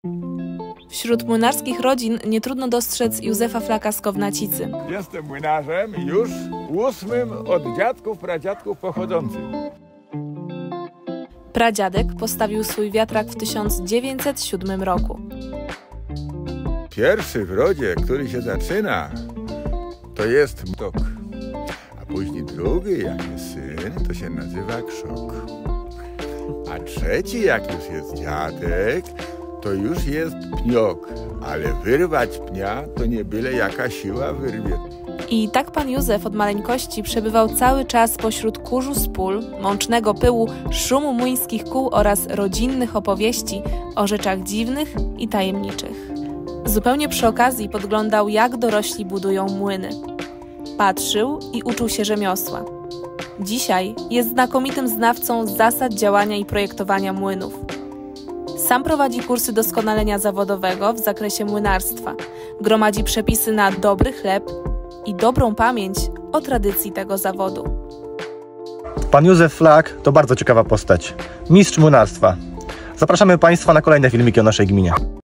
Wśród młynarskich rodzin nie trudno dostrzec Józefa Flaka z Kownacicy. Jestem młynarzem już 8. od dziadków, pradziadków pochodzącym. Pradziadek postawił swój wiatrak w 1907 roku. Pierwszy w rodzie, który się zaczyna, to jest mtok. A później drugi, jak jest syn, to się nazywa krzok. A trzeci, jak już jest dziadek, to już jest pniok. Ale wyrwać pnia to nie byle jaka siła wyrwie. I tak pan Józef od maleńkości przebywał cały czas pośród kurzu z pól, mącznego pyłu, szumu młyńskich kół oraz rodzinnych opowieści o rzeczach dziwnych i tajemniczych. Zupełnie przy okazji podglądał, jak dorośli budują młyny. Patrzył i uczył się rzemiosła. Dzisiaj jest znakomitym znawcą zasad działania i projektowania młynów. Sam prowadzi kursy doskonalenia zawodowego w zakresie młynarstwa. Gromadzi przepisy na dobry chleb i dobrą pamięć o tradycji tego zawodu. Pan Józef Flak to bardzo ciekawa postać. Mistrz młynarstwa. Zapraszamy Państwa na kolejne filmiki o naszej gminie.